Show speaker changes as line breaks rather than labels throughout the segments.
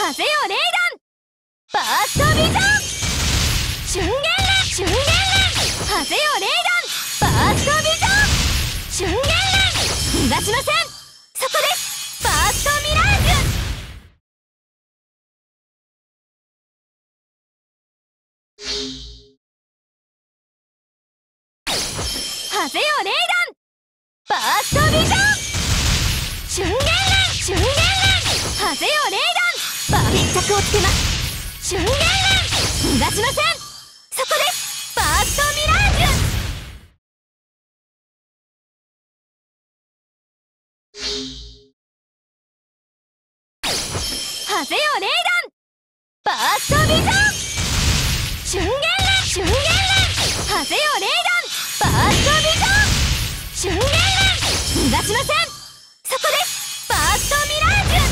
風よレーダンバーストビジョン瞬間瞬間風よレーダンバーストビジョン瞬間逃がしません。そこですバーストミラージュ風よレーダンバーストビジョン瞬間瞬間風よレーダン決着をつけます。瞬間逃がしません。そこですバーストミラージュ風よレーダンバーストビジョン瞬間瞬間風よレーダンバーストビジョン瞬間逃がしません。そこですバーストミラージュ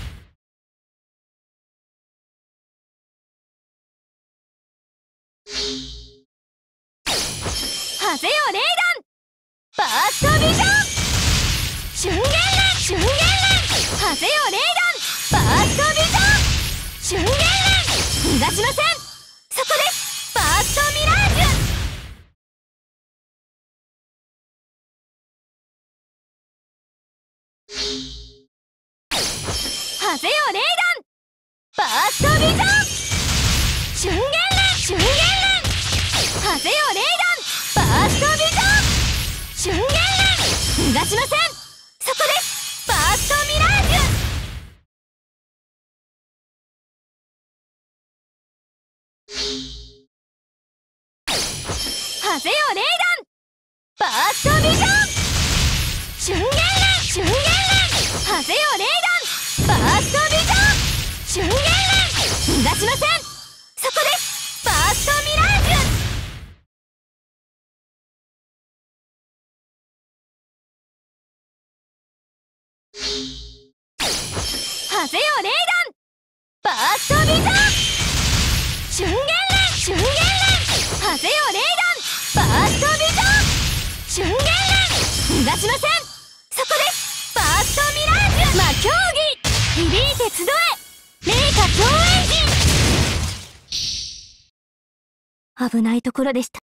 風よレーダンバーストビジョン瞬間瞬間風よレーダンバーストビジョン瞬間逃がしません。そこですバーストミラージュ風よレーダンバーストビジョン瞬間瞬間風よレーダンバーストビジョン瞬間逃がしません。そこですバーストミラージュ風よレーダンバーストビジョン瞬間瞬間風よレーダンバーストビジョン瞬間逃がしません。そこですバーストミラージュ風よレーダンバーストビジョン瞬間瞬間風よレーダンバーストビジョン瞬間逃がしません。そこですバーストミラージュ魔競技響いて集え霊華超エンジン危ないところでした。